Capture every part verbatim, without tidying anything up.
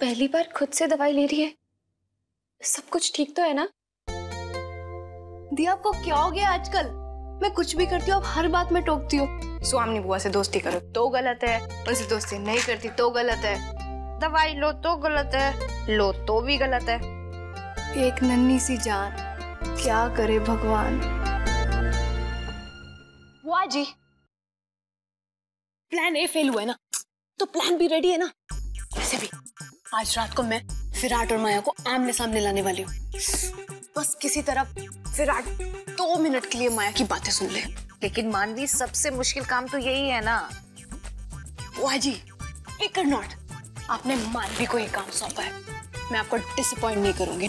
पहली बार खुद से दवाई ले रही है। सब कुछ ठीक तो है ना? दिया आपको क्या हो गया आजकल? मैं कुछ भी करती हूँ आप हर बात में टोकती हो। स्वामी बुआ से दोस्ती करो तो गलत है, उनसे दोस्ती नहीं करती तो गलत है, दवाई लो तो गलत है, लो तो भी गलत है। एक नन्ही सी जान, क्या करे भगवान। बुआ जी, प्लान ए फेल हुआ है ना, तो प्लान बी रेडी है ना। वैसे भी आज रात को मैं विराट और माया को आमने सामने लाने वाली हूँ। बस किसी तरह विराट दो मिनट के लिए माया की बातें सुन ले। लेकिन मानवी, सबसे मुश्किल काम तो यही है ना। बुआ जी, फिकर नॉट, आपने मानवी को ये काम सौंपा है, मैं आपको डिसअपॉइंट नहीं करूंगी।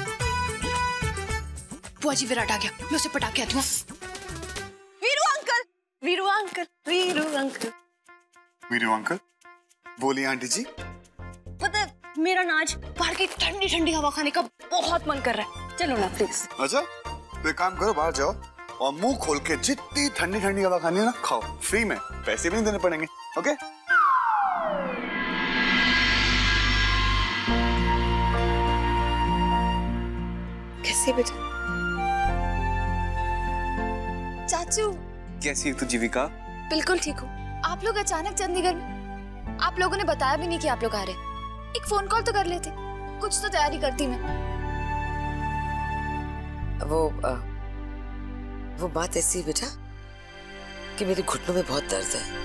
बुआ जी, विराट आ गया, मैं उसे पटा के आती हूँ। Veeru uncle, Veeru uncle, Veeru uncle, Veeru uncle, बोलिए आंटी जी। पता है, मेरा ना आज बाहर की ठंडी ठंडी हवा खाने का बहुत मन कर रहा है, चलो ना प्लीज। अच्छा, तो एक काम करो, बाहर जाओ और मुंह खोल के जितनी ठंडी ठंडी हवा खानी है ना खाओ, फ्री में, पैसे भी नहीं देने पड़ेंगे। ओके? कैसे बेटा? चाचू कैसी है तू जीविका? बिल्कुल ठीक हूँ। आप लोग अचानक चंडीगढ़ में, आप लोगों ने बताया भी नहीं कि आप लोग आ रहे। एक फोन कॉल तो कर लेते, कुछ तो तैयारी करती मैं। वो आ, वो बात ऐसी है बेटा कि मेरे घुटनों में बहुत दर्द है।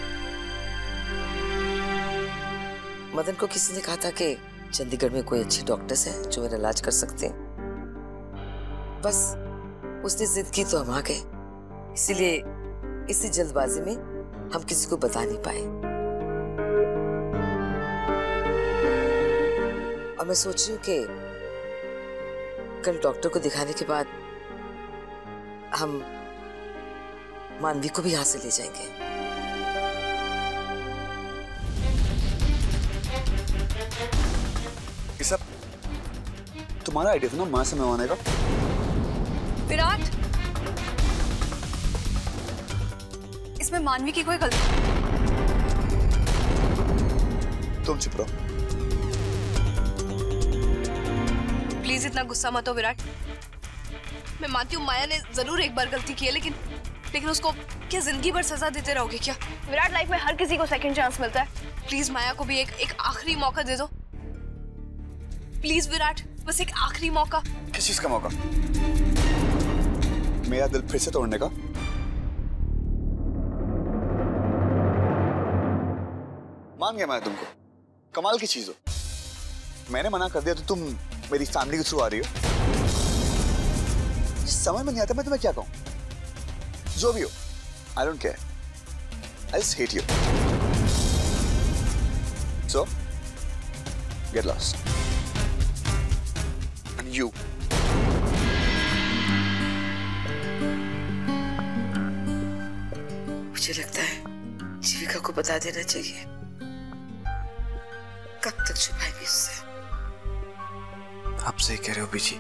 मदन को किसी ने कहा था कि चंडीगढ़ में कोई अच्छे डॉक्टर्स हैं जो मेरा इलाज कर सकते हैं। बस उसने जिद की तो हम आ गए, इसीलिए इसी जल्दबाजी में हम किसी को बता नहीं पाए। और मैं सोच रही हूँ कि कल डॉक्टर को दिखाने के बाद हम मानवी को भी यहाँ से ले जाएंगे। ये सब तुम्हारा आइडिया था ना माँ से मिलवाने का? विराट, इसमें मानवी की कोई गलती? तुम चुप रहो। प्लीज इतना गुस्सा मत हो विराट। मैं मानती हूँ माया ने जरूर एक बार गलती की है, लेकिन लेकिन उसको क्या जिंदगी भर सजा देते रहोगे क्या? विराट, लाइफ में हर किसी को सेकंड चांस मिलता है। प्लीज माया को भी एक एक आखिरी मौका दे दो। प्लीज विराट, बस एक आखिरी मौका। किस चीज का मौका? मेरा दिल फिर से तोड़ने का? मान गया मैं तुमको, कमाल की चीज हो। मैंने मना कर दिया तो तुम मेरी फैमिली के थ्रू आ रही हो। समझ में नहीं आता मैं तुम्हें क्या कहूं। जो भी हो, I don't care. I just hate you. So, get lost. And you. मुझे लगता है जीविका को बता देना चाहिए। कब तक छुपाएगी उससे? आप सही कह रहे हो बीजी।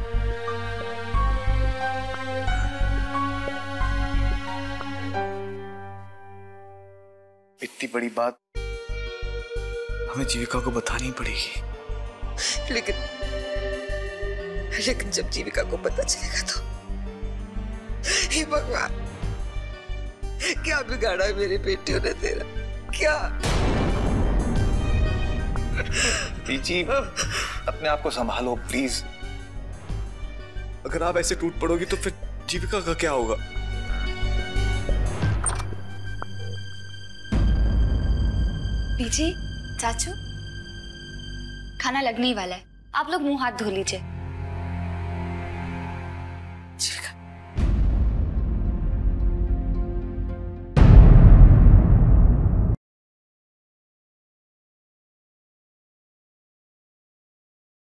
इतनी बड़ी बात हमें जीविका को बतानी पड़ेगी। लेकिन लेकिन जब जीविका को पता चलेगा तो, हे भगवान, क्या बिगाड़ा है मेरे बेटियों ने तेरा? क्या? बीजी, अपने आप को संभालो प्लीज। अगर आप ऐसे टूट पड़ोगी तो फिर जीविका का क्या होगा? बीजी, चाचू, खाना लगने ही वाला है, आप लोग मुंह हाथ धो लीजिए।